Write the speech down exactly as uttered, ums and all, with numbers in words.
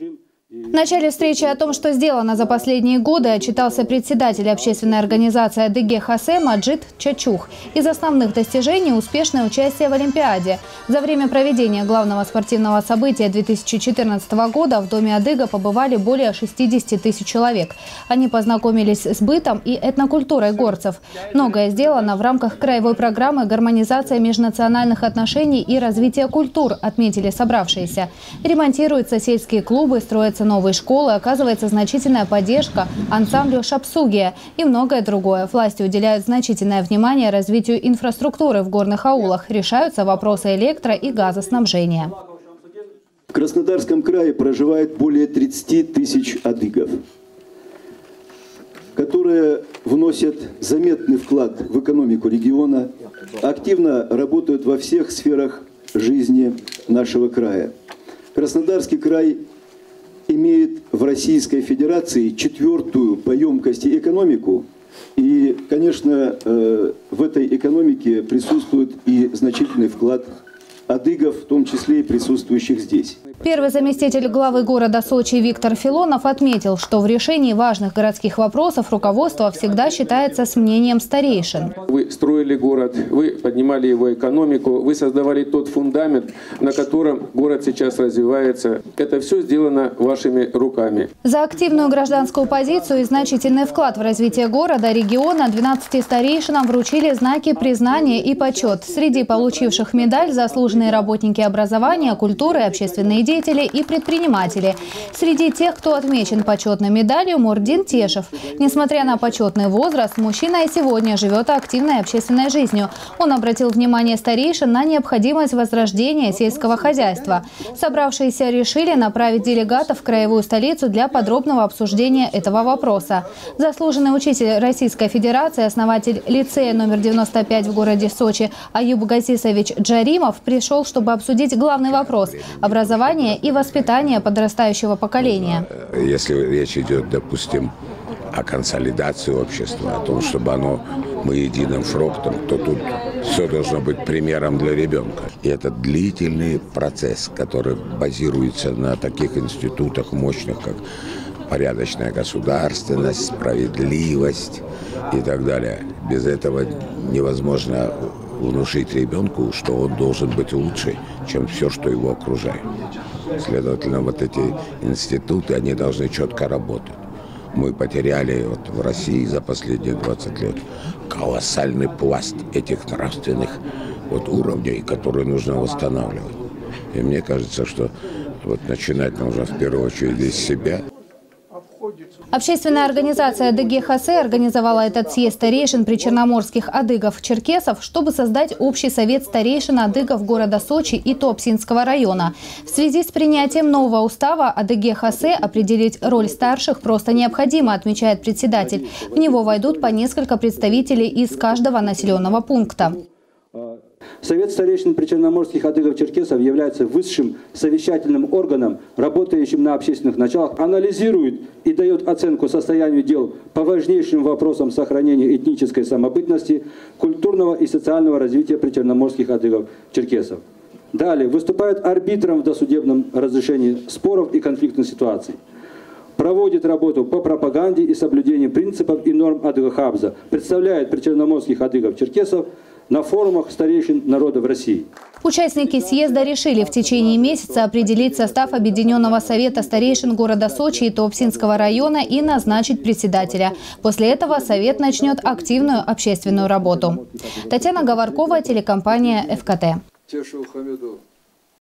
В начале встречи о том, что сделано за последние годы, отчитался председатель общественной организации Адыгея Хосе Маджид Чачух. Из основных достижений – успешное участие в Олимпиаде. За время проведения главного спортивного события две тысячи четырнадцатого года в Доме Адыга побывали более шестидесяти тысяч человек. Они познакомились с бытом и этнокультурой горцев. Многое сделано в рамках краевой программы «Гармонизация межнациональных отношений и развитие культур», отметили собравшиеся. Ремонтируются сельские клубы, строятся новые школы, оказывается значительная поддержка ансамблю «Шапсугия» и многое другое. Власти уделяют значительное внимание развитию инфраструктуры в горных аулах. Решаются вопросы электро- и газоснабжения. В Краснодарском крае проживает более тридцати тысяч адыгов, которые вносят заметный вклад в экономику региона, активно работают во всех сферах жизни нашего края. Краснодарский край имеет в Российской Федерации четвертую по емкости экономику. И, конечно, в этой экономике присутствует и значительный вклад адыгов, в том числе и присутствующих здесь. Первый заместитель главы города Сочи Виктор Филонов отметил, что в решении важных городских вопросов руководство всегда считается с мнением старейшин. Вы строили город, вы поднимали его экономику, вы создавали тот фундамент, на котором город сейчас развивается. Это все сделано вашими руками. За активную гражданскую позицию и значительный вклад в развитие города, региона двенадцати старейшинам вручили знаки признания и почет. Среди получивших медаль заслуженные работники образования, культуры, общественные деятели и предприниматели. Среди тех, кто отмечен почетной медалью, Мурдин Тешев. Несмотря на почетный возраст, мужчина и сегодня живет активной общественной жизнью. Он обратил внимание старейшин на необходимость возрождения сельского хозяйства. Собравшиеся решили направить делегатов в краевую столицу для подробного обсуждения этого вопроса. Заслуженный учитель Российской Федерации, основатель лицея номер девяносто пять в городе Сочи Аюб Газисович Джаримов пришел, чтобы обсудить главный вопрос – образование и воспитание подрастающего поколения. Если речь идет, допустим, о консолидации общества, о том, чтобы оно мы единым фронтом, то тут все должно быть примером для ребенка. И это длительный процесс, который базируется на таких институтах мощных, как порядочная государственность, справедливость и так далее. Без этого невозможно внушить ребенку, что он должен быть лучше, чем все, что его окружает. Следовательно, вот эти институты, они должны четко работать. Мы потеряли вот в России за последние двадцать лет колоссальный пласт этих нравственных вот уровней, которые нужно восстанавливать. И мне кажется, что вот начинать нужно в первую очередь из себя. Общественная организация Адыгея Хосе организовала этот съезд старейшин причерноморских адыгов-черкесов, чтобы создать общий совет старейшин адыгов города Сочи и Туапсинского района. В связи с принятием нового устава Адыгея Хосе определить роль старших просто необходимо, отмечает председатель. В него войдут по несколько представителей из каждого населенного пункта. Совет старейшин причерноморских адыгов-черкесов является высшим совещательным органом, работающим на общественных началах, анализирует и дает оценку состоянию дел по важнейшим вопросам сохранения этнической самобытности, культурного и социального развития причерноморских адыгов-черкесов. Далее выступает арбитром в досудебном разрешении споров и конфликтных ситуаций. Проводит работу по пропаганде и соблюдению принципов и норм Адыга-Хабза, представляет причерноморских адыгов-черкесов на форумах старейшин народов России. Участники съезда решили в течение месяца определить состав Объединенного совета старейшин города Сочи и Туапсинского района и назначить председателя. После этого совет начнет активную общественную работу. Татьяна Говоркова, телекомпания эф ка тэ.